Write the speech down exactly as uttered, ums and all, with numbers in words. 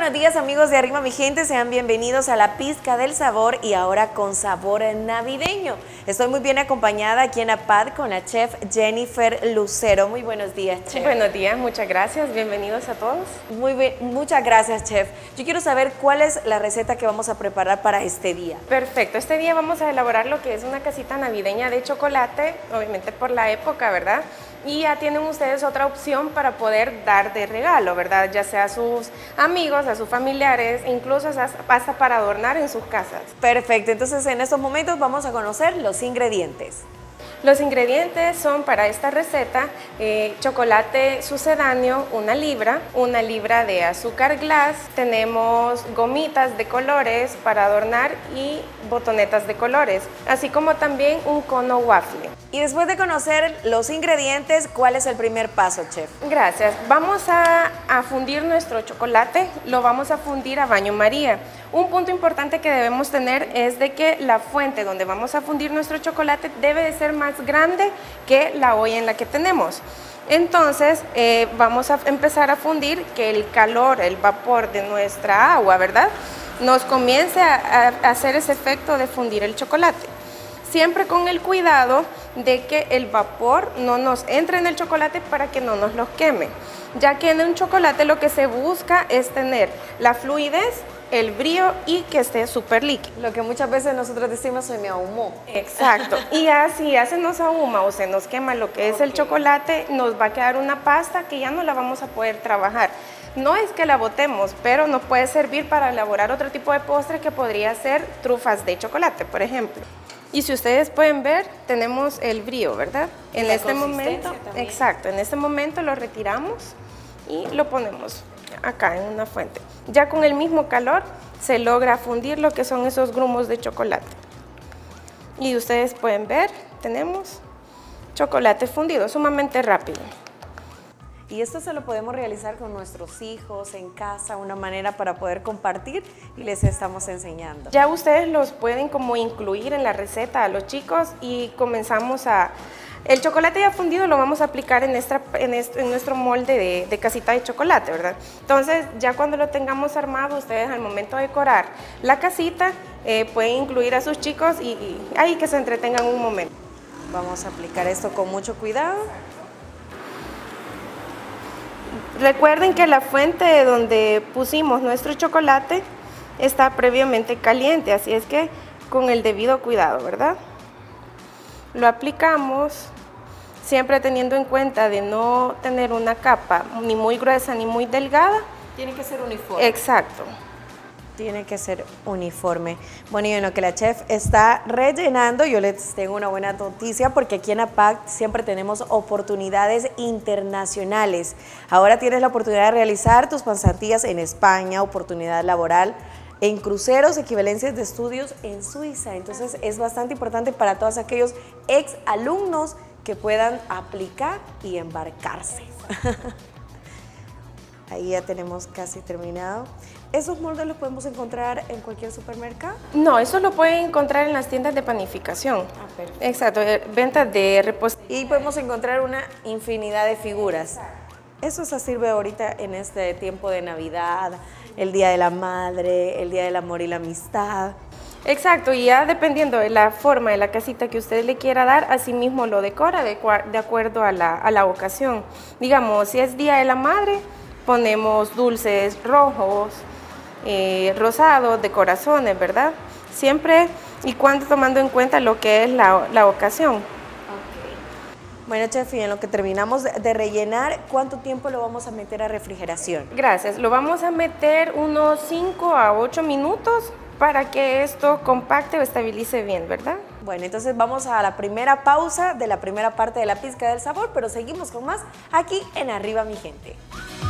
buenos días amigos de Arriba Mi Gente, sean bienvenidos a La Pizca del Sabor y ahora con sabor navideño. Estoy muy bien acompañada aquí en APAD con la chef Jennifer Lucero. Muy buenos días, chef. Buenos días, muchas gracias, bienvenidos a todos. Muy bien, muchas gracias, chef. Yo quiero saber cuál es la receta que vamos a preparar para este día. Perfecto, este día vamos a elaborar lo que es una casita navideña de chocolate, obviamente por la época, ¿verdad? Y ya tienen ustedes otra opción para poder dar de regalo, ¿verdad? Ya sea a sus amigos, a sus familiares, incluso hasta para adornar en sus casas. Perfecto, entonces en estos momentos vamos a conocer los ingredientes. Los ingredientes son para esta receta eh, chocolate sucedáneo, una libra, una libra de azúcar glass, tenemos gomitas de colores para adornar y botonetas de colores, así como también un cono waffle. Y después de conocer los ingredientes, ¿cuál es el primer paso, chef? Gracias. Vamos a, a fundir nuestro chocolate, lo vamos a fundir a baño María. Un punto importante que debemos tener es de que la fuente donde vamos a fundir nuestro chocolate debe de ser más grande que la olla en la que tenemos. Entonces eh, vamos a empezar a fundir que el calor, el vapor de nuestra agua, ¿verdad?, nos comience a, a hacer ese efecto de fundir el chocolate. Siempre con el cuidado de que el vapor no nos entre en el chocolate para que no nos los queme, ya que en un chocolate lo que se busca es tener la fluidez, el brillo y que esté súper líquido. Lo que muchas veces nosotros decimos se me ahumó. Exacto. Y así ya se nos ahuma o se nos quema lo que es okay. el chocolate, nos va a quedar una pasta que ya no la vamos a poder trabajar. No es que la botemos, pero nos puede servir para elaborar otro tipo de postre que podría ser trufas de chocolate, por ejemplo. Y si ustedes pueden ver, tenemos el brillo, ¿verdad? En la este momento, también. Exacto, en este momento lo retiramos y lo ponemos acá en una fuente. Ya con el mismo calor se logra fundir lo que son esos grumos de chocolate. Y ustedes pueden ver, tenemos chocolate fundido, sumamente rápido. Y esto se lo podemos realizar con nuestros hijos en casa, una manera para poder compartir y les estamos enseñando. Ya ustedes los pueden como incluir en la receta a los chicos y comenzamos a... El chocolate ya fundido lo vamos a aplicar en, esta, en, este, en nuestro molde de, de casita de chocolate, ¿verdad? Entonces ya cuando lo tengamos armado, ustedes al momento de decorar la casita eh, pueden incluir a sus chicos y, y ahí que se entretengan un momento. Vamos a aplicar esto con mucho cuidado. Recuerden que la fuente donde pusimos nuestro chocolate está previamente caliente, así es que con el debido cuidado, ¿verdad? Lo aplicamos, siempre teniendo en cuenta de no tener una capa ni muy gruesa ni muy delgada. Tiene que ser uniforme. Exacto. Tiene que ser uniforme. Bueno, y en lo que la chef está rellenando, yo les tengo una buena noticia porque aquí en APAD siempre tenemos oportunidades internacionales. Ahora tienes la oportunidad de realizar tus pasantías en España, oportunidad laboral en cruceros, equivalencias de estudios en Suiza. Entonces es bastante importante para todos aquellos ex alumnos que puedan aplicar y embarcarse. Ahí ya tenemos casi terminado. ¿Esos moldes los podemos encontrar en cualquier supermercado? No, eso lo pueden encontrar en las tiendas de panificación. Ah, perfecto. Exacto, ventas de repostería. Y podemos encontrar una infinidad de figuras. Eso se sirve ahorita en este tiempo de Navidad, el Día de la Madre, el Día del Amor y la Amistad. Exacto, y ya dependiendo de la forma de la casita que usted le quiera dar, así mismo lo decora de, de acuerdo a la, a la ocasión. Digamos, si es Día de la Madre, ponemos dulces rojos, eh, rosados, de corazones, ¿verdad? Siempre y cuando tomando en cuenta lo que es la, la ocasión. Okay. Bueno, chef, y en lo que terminamos de rellenar, ¿cuánto tiempo lo vamos a meter a refrigeración? Gracias, lo vamos a meter unos cinco a ocho minutos para que esto compacte o estabilice bien, ¿verdad? Bueno, entonces vamos a la primera pausa de la primera parte de La Pizca del Sabor, pero seguimos con más aquí en Arriba Mi Gente.